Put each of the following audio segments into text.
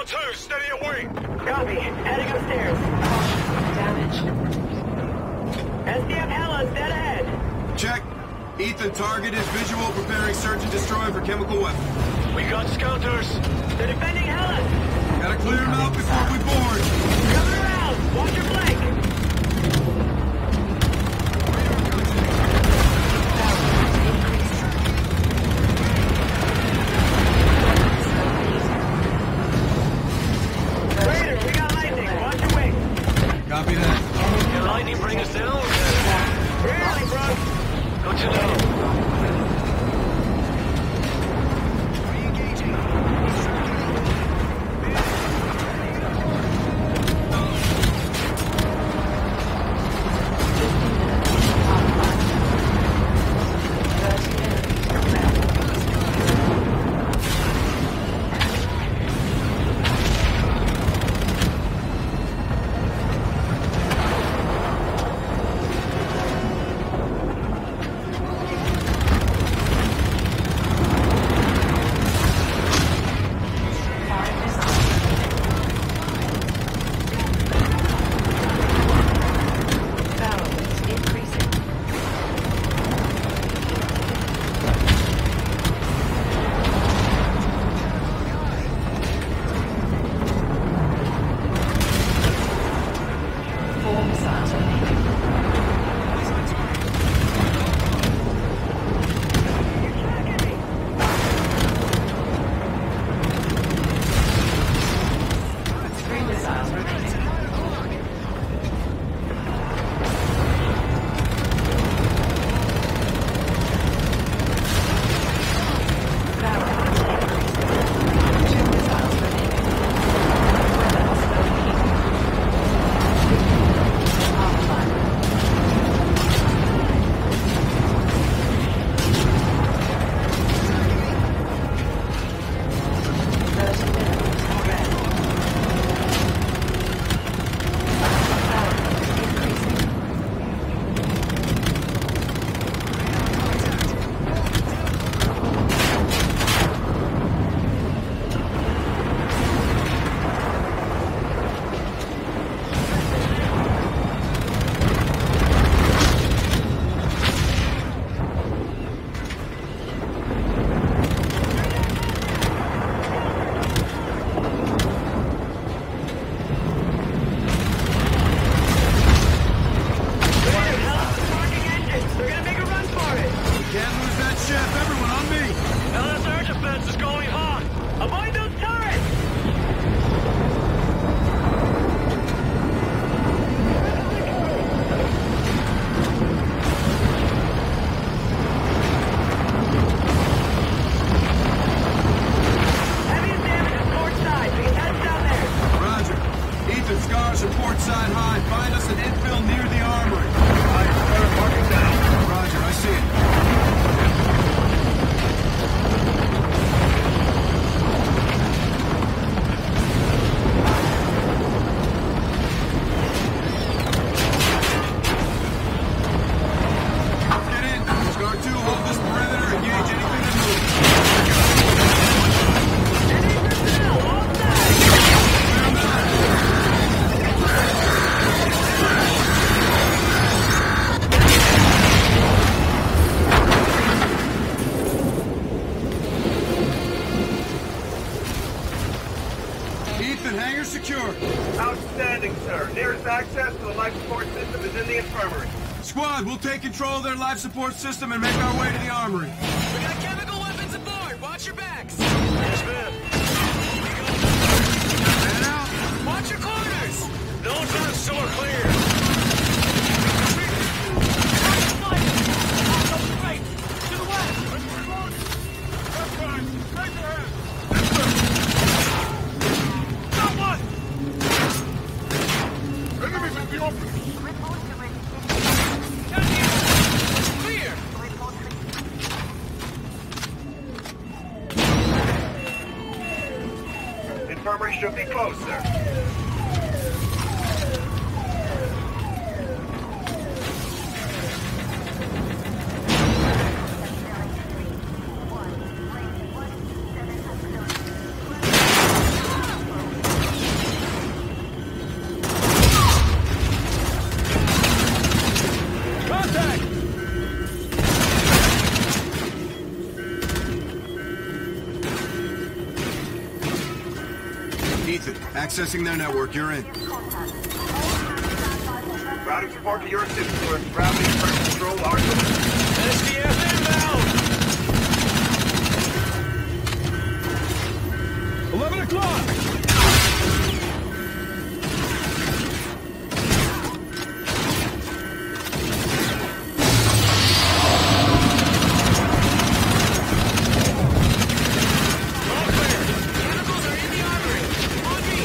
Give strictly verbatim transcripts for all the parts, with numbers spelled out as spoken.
two, steady away. Copy. Heading upstairs. Damage. S D F Hella's dead ahead. Check. Ethan, target is visual, preparing search and destroy for chemical weapons. We got scouters. They're defending Hella's. Gotta clear them out before we board. Coming around. Watch your flank. Raider, we got lightning. Watch your wing. Copy that. Can lightning bring us down? Barely, bro. Good to know. Squad, we'll take control of their life support system and make our way to the armory. We got chemical weapons aboard. Watch your backs. Yes, ma'am. Man out. Watch your corners. No time, so we're clear. Right. To the west. That's right. Straight ahead. Got one! Enemies in the open. Clear. Infirmary should be close, sir. Ethan, accessing their network. You're in. Routing support to your assistance. We're routing first control our S D F inbound! eleven o'clock! All clear. Chemicals are in the armory. On me.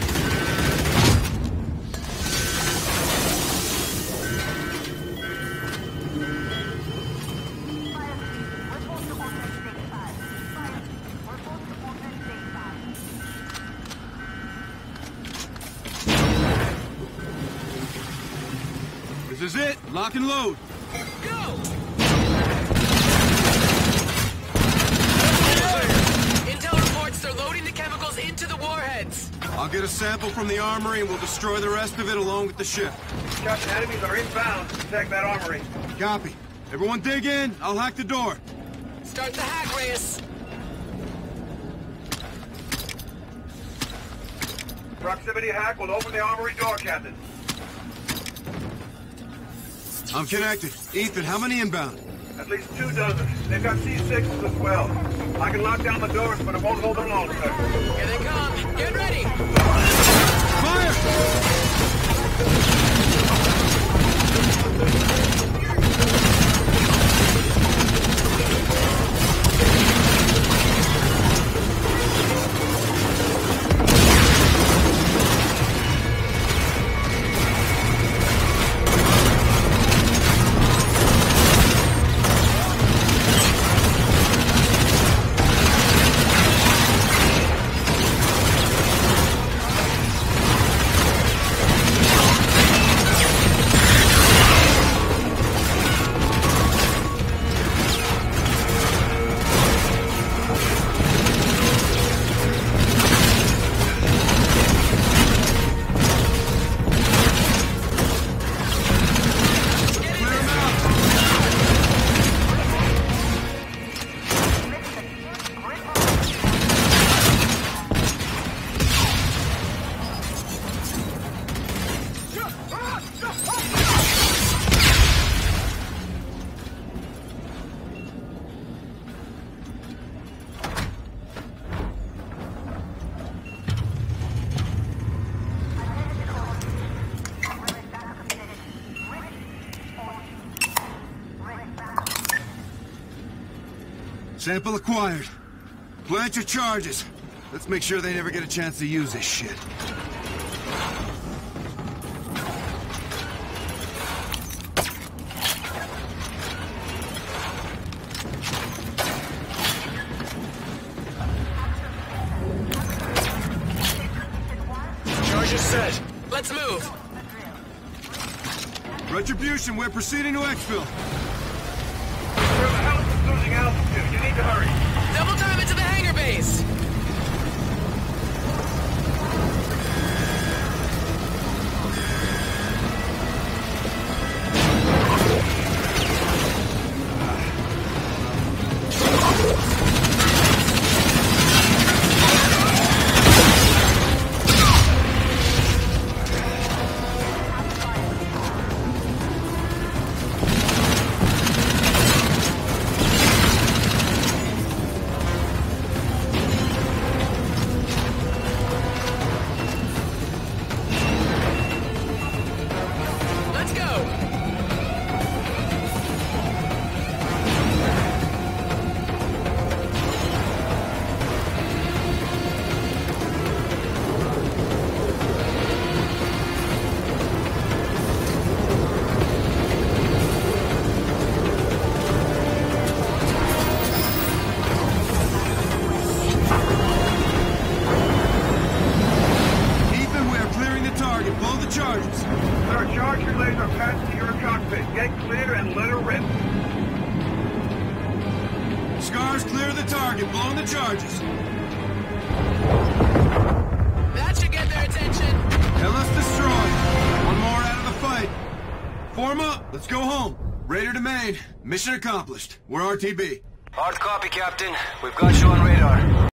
This is it. Lock and load. Go! Intel reports they're loading the chemicals into the warheads. I'll get a sample from the armory and we'll destroy the rest of it along with the ship. Captain, enemies are inbound. Protect that armory. Copy. Everyone dig in. I'll hack the door. Start the hack, Reyes. Proximity hack will open the armory door, Captain. I'm connected. Ethan, how many inbound? At least two dozen. They've got C sixes as well. I can lock down the doors, but it won't hold them long, sir. Here they come. Get ready. Fire! Sample acquired. Plant your charges. Let's make sure they never get a chance to use this shit. Charge is set. Let's move. Retribution, we're proceeding to exfil. Sir, the house is losing altitude. You need to hurry. Double time into the hangar base. Let's go. Ethan, we are clearing the target. Blow the charges. Sir, charge relays are passed to your cockpit. Get clear and let her rip. Scars, clear the target. Blow the charges. That should get their attention. L S destroyed. One more out of the fight. Form up. Let's go home. Raider to main. Mission accomplished. We're R T B. Hard copy, Captain. We've got you on radar.